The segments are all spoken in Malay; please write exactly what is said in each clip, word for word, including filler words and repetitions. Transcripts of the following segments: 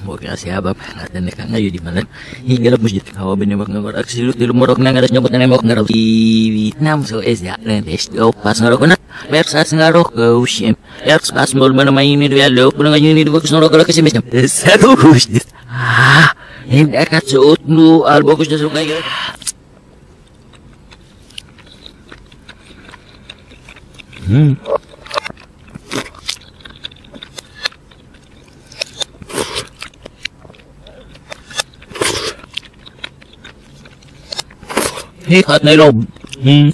Huwag ka siyabab, natin na ka ngayon di malan. Higalap mo siya, hawa binibak nga korak silut, ilumurok na nga, nyabot na mo nga raw. Di Vietnam, so is ya, rin, test go, pas nga raw ko na. Persas nga raw, oh, shim. Ers, pas mo ba na may inid, yalo, po na nga yun, idubag ko sa kasi misam. Sa tukus, ah, hindi ka suot mo, albo ko siya sukay. Hmm. Hey, hot na ilog. Hmm.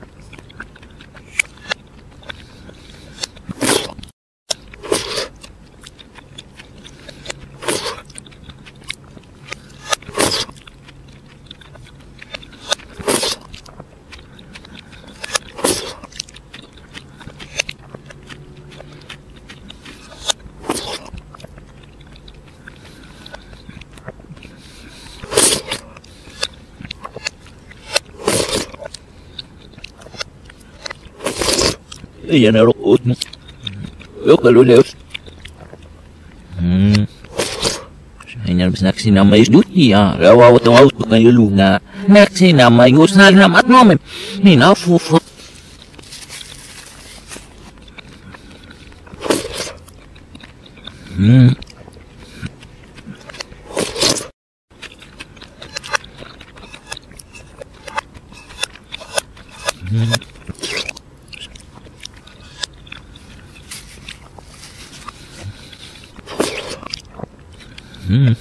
Iyan na rukot mo. Yung kalulews. Hmm. Iyan na nagsinamayos duty ha. Rawawat ang auto kayo luna. Nagsinamayos na namat mo. Hinafufot. Hmm. Hmm. Hmm.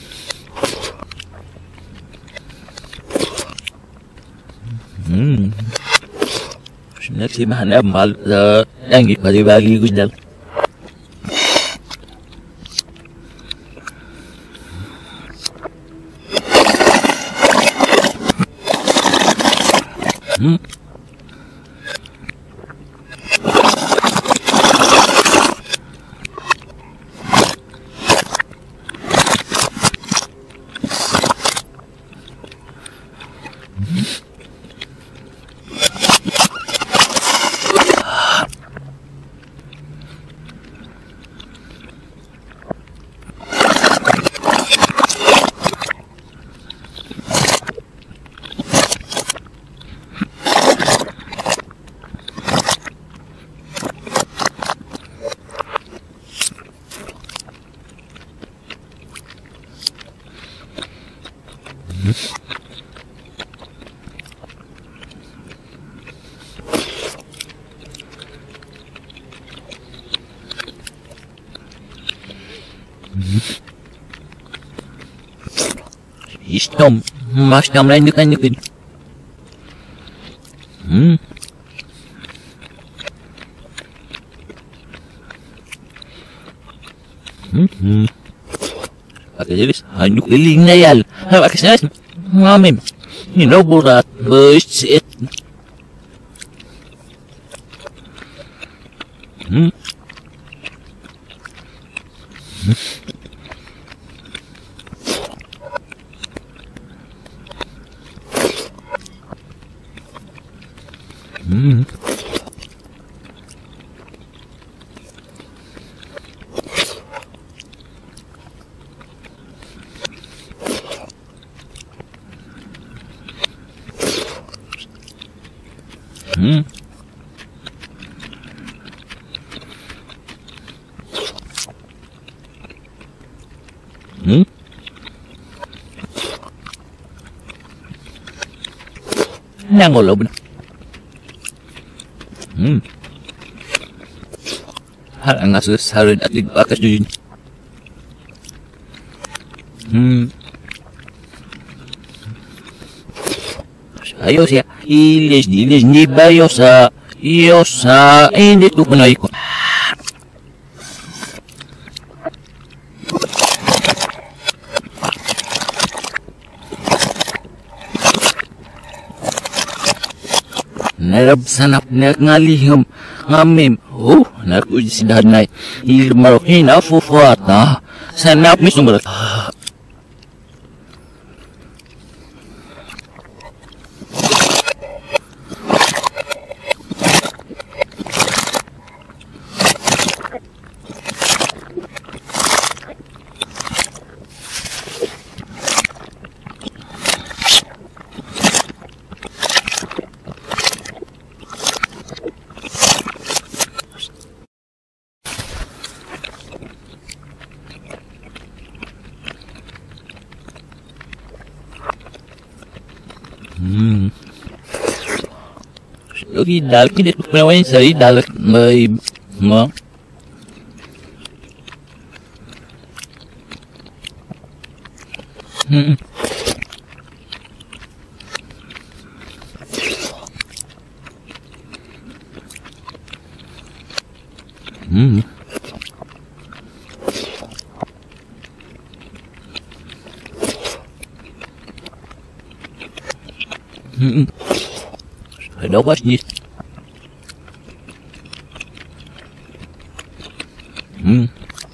Hmm. Nagsimahan na mahal sa langit pati-bagi ko dyan. Hmm. Istom, mas tamlan niyo kanyo kin. Hmm. Hmm. Hmm. Pagkajilis, hanyo kiling na yal. Pagkajilis, mamim. Hinoburat, busit. Hmm. Hmm. Hmm. Hmm. Hmm. Nangulob na. Hmm. Hal ang asus harin at ligbakas yun. Hmm. Ayos ya. Ilis, ilis, ni ba yosa? Yosa. Eh, hindi ko kunay ko. Narabsanap na ngaliham ngamim. Oh, nakujisidad na ilmarokin afufuat na. Sanap mismo malat. Lagi dah kita penawain saya dah mai ngah. Hmm. Hmm. Hmm. Ada apa sih? Hmm.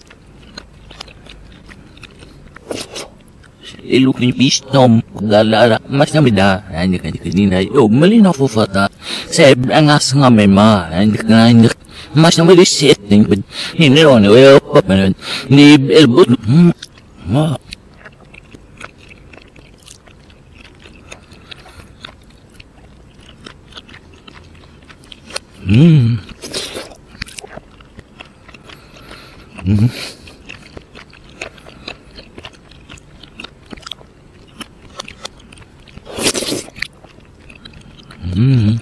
Elok ni pistom galala mas na bida andi kan kanina yo malina fo fata sa angas nga mema andi kan mas na bida setting but hindi ron yo pa man ni elbut ma hmm hmm Hmm.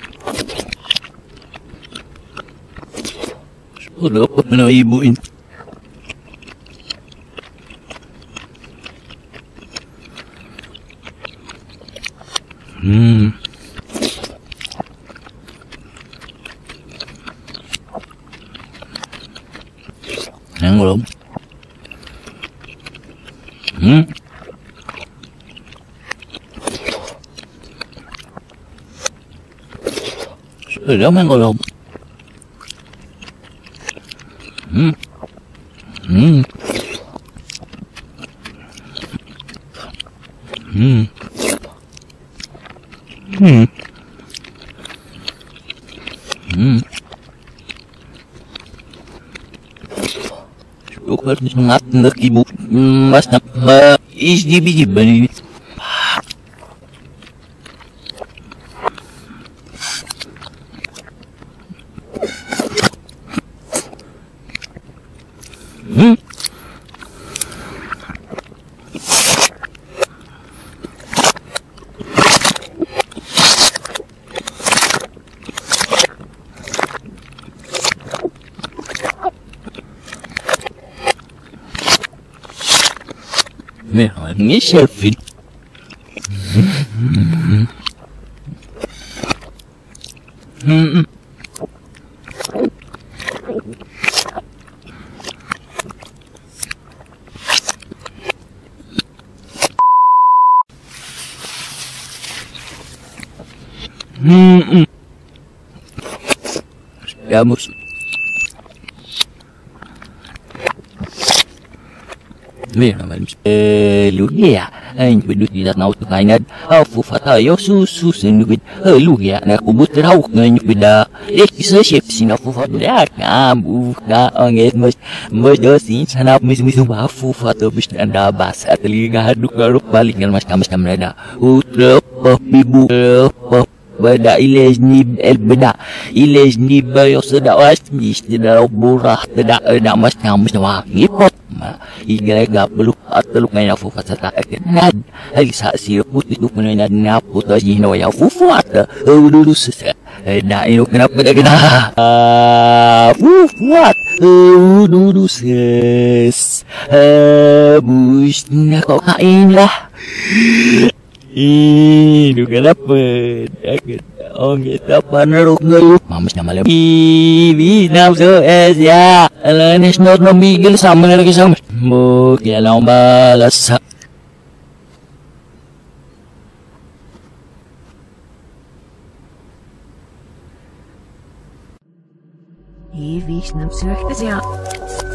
Sudah apa mana ibu ini? Hmm. Yang belum. Hmm. Sudah main kalau. Hmm. Hmm. Hmm. Hmm. Hmm. Syukur sangat nak ibu mas nak is di biji bani. Hmm. Merah ni selfie. Hmm. Hmm. Hmm. Vamos. Mira, mas eh lugia, anh phải được đi đặt nào từ ngày nay, à phụ phát tài yo su su sinh được, ờ lugia, nè cũng bút rau người như bây giờ, để cái sơ xếp xin phụ phát đã cả bu cả anh ấy mới mới đó xin sana mới mới xong bảo phụ phát tôi biết anda bahasa telinga duk garuk balik dengan mas kamas kamu ada, utrep ibu beda ilej ni el beda ilej ni bayo sedap asmi sedap burah tidak ada mas kamas wah ngipot igay ga beluk atuluk ngayon fu fatata nad ay sa siyo puti duk na na puto jino ya fu fuata ulu sa da ino kenapa pada kena fu fuat ulu ses bus na kau kain lah ino kenapa agak oh kita panaruk ngeluh mamas nama lem ibi nam so es ya alanis not no migil sama lagi sama mo kaya lang balas ibi nam so es ya